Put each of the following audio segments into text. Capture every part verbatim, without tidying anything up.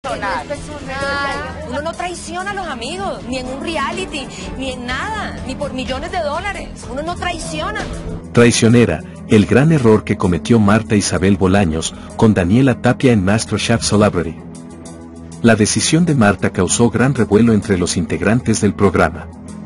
personal. No es personal. Uno no traiciona a los amigos, ni en un reality, ni en nada, ni por millones de dólares. Uno no traiciona. Traicionera, el gran error que cometió Marta Isabel Bolaños con Daniela Tapia en MasterChef Celebrity. La decisión de Marta causó gran revuelo entre los integrantes del programa.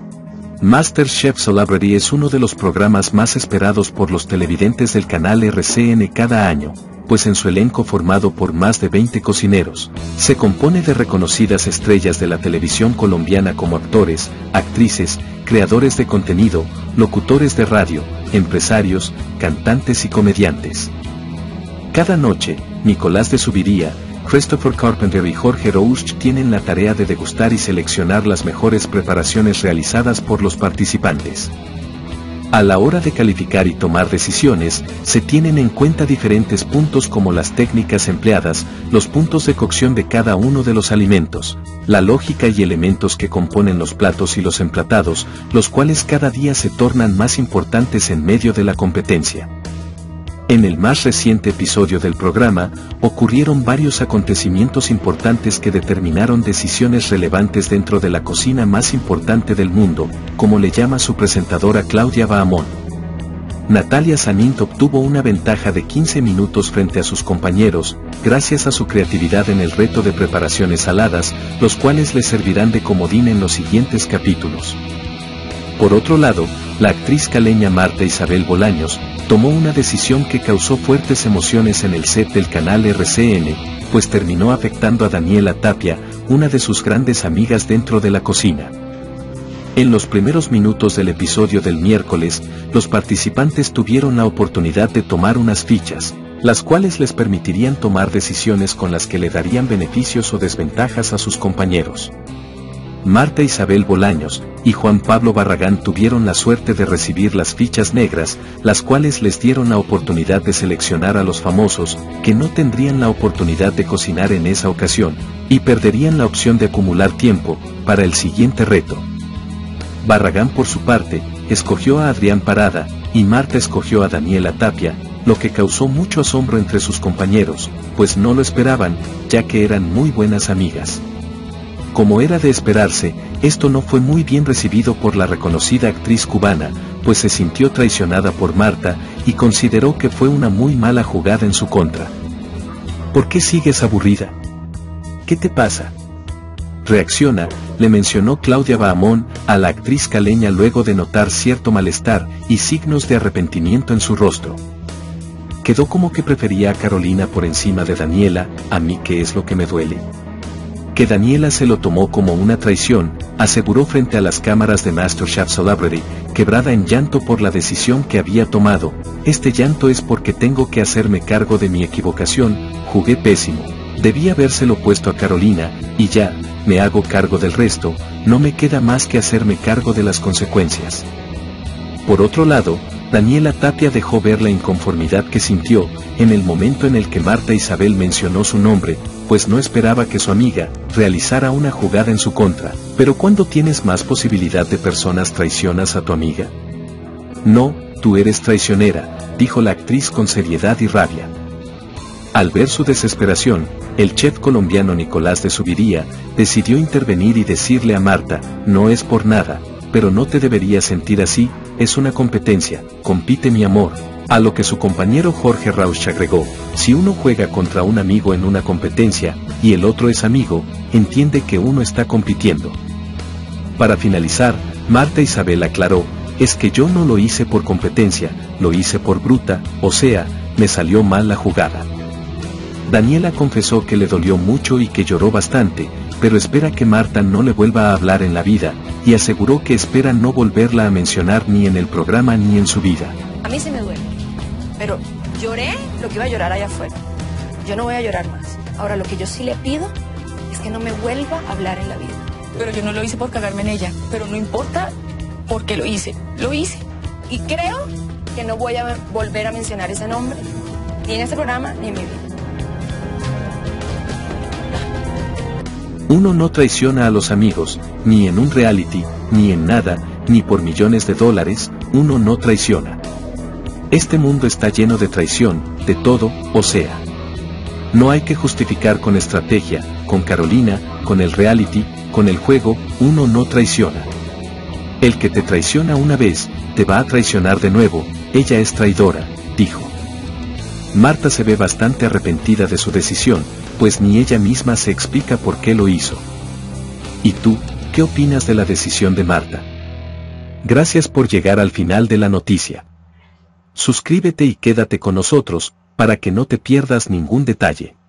MasterChef Celebrity es uno de los programas más esperados por los televidentes del canal R C N cada año, pues en su elenco formado por más de veinte cocineros, se compone de reconocidas estrellas de la televisión colombiana como actores, actrices, creadores de contenido, locutores de radio, empresarios, cantantes y comediantes. Cada noche, Nicolás de Zuviría, Christopher Carpenter y Jorge Roush tienen la tarea de degustar y seleccionar las mejores preparaciones realizadas por los participantes. A la hora de calificar y tomar decisiones, se tienen en cuenta diferentes puntos como las técnicas empleadas, los puntos de cocción de cada uno de los alimentos, la lógica y elementos que componen los platos y los emplatados, los cuales cada día se tornan más importantes en medio de la competencia. En el más reciente episodio del programa, ocurrieron varios acontecimientos importantes que determinaron decisiones relevantes dentro de la cocina más importante del mundo, como le llama su presentadora Claudia Bahamón. Natalia Sanint obtuvo una ventaja de quince minutos frente a sus compañeros, gracias a su creatividad en el reto de preparaciones saladas, los cuales le servirán de comodín en los siguientes capítulos. Por otro lado, la actriz caleña Marta Isabel Bolaños tomó una decisión que causó fuertes emociones en el set del canal R C N, pues terminó afectando a Daniela Tapia, una de sus grandes amigas dentro de la cocina. En los primeros minutos del episodio del miércoles, los participantes tuvieron la oportunidad de tomar unas fichas, las cuales les permitirían tomar decisiones con las que le darían beneficios o desventajas a sus compañeros. Marta Isabel Bolaños y Juan Pablo Barragán tuvieron la suerte de recibir las fichas negras, las cuales les dieron la oportunidad de seleccionar a los famosos, que no tendrían la oportunidad de cocinar en esa ocasión, y perderían la opción de acumular tiempo para el siguiente reto. Barragán por su parte, escogió a Adrián Parada, y Marta escogió a Daniela Tapia, lo que causó mucho asombro entre sus compañeros, pues no lo esperaban, ya que eran muy buenas amigas. Como era de esperarse, esto no fue muy bien recibido por la reconocida actriz cubana, pues se sintió traicionada por Marta, y consideró que fue una muy mala jugada en su contra. ¿Por qué sigues aburrida? ¿Qué te pasa? Reacciona, le mencionó Claudia Bahamón a la actriz caleña luego de notar cierto malestar y signos de arrepentimiento en su rostro. Quedó como que prefería a Carolina por encima de Daniela, a mí ¿qué es lo que me duele? Que Daniela se lo tomó como una traición, aseguró frente a las cámaras de MasterChef Celebrity, quebrada en llanto por la decisión que había tomado. Este llanto es porque tengo que hacerme cargo de mi equivocación, jugué pésimo, debí habérselo puesto a Carolina, y ya, me hago cargo del resto, no me queda más que hacerme cargo de las consecuencias. Por otro lado, Daniela Tapia dejó ver la inconformidad que sintió en el momento en el que Marta Isabel mencionó su nombre, pues no esperaba que su amiga realizara una jugada en su contra. Pero ¿cuándo tienes más posibilidad de personas traicionas a tu amiga? No, tú eres traicionera, dijo la actriz con seriedad y rabia. Al ver su desesperación, el chef colombiano Nicolás de Zuviría decidió intervenir y decirle a Marta, no es por nada, pero no te deberías sentir así, es una competencia, compite mi amor. A lo que su compañero Jorge Roush agregó, si uno juega contra un amigo en una competencia, y el otro es amigo, entiende que uno está compitiendo. Para finalizar, Marta Isabel aclaró, es que yo no lo hice por competencia, lo hice por bruta, o sea, me salió mal la jugada. Daniela confesó que le dolió mucho y que lloró bastante, pero espera que Marta no le vuelva a hablar en la vida, y aseguró que espera no volverla a mencionar ni en el programa ni en su vida. A mí sí me duele, pero lloré lo que iba a llorar allá afuera. Yo no voy a llorar más. Ahora lo que yo sí le pido es que no me vuelva a hablar en la vida. Pero yo no lo hice por cagarme en ella, pero no importa porque lo hice, lo hice. Y creo que no voy a volver a mencionar ese nombre, ni en este programa, ni en mi vida. Uno no traiciona a los amigos, ni en un reality, ni en nada, ni por millones de dólares, uno no traiciona. Este mundo está lleno de traición, de todo, o sea. No hay que justificar con estrategia, con Carolina, con el reality, con el juego, uno no traiciona. El que te traiciona una vez, te va a traicionar de nuevo, ella es traidora, dijo. Marta se ve bastante arrepentida de su decisión, pues ni ella misma se explica por qué lo hizo. ¿Y tú, qué opinas de la decisión de Marta? Gracias por llegar al final de la noticia. Suscríbete y quédate con nosotros, para que no te pierdas ningún detalle.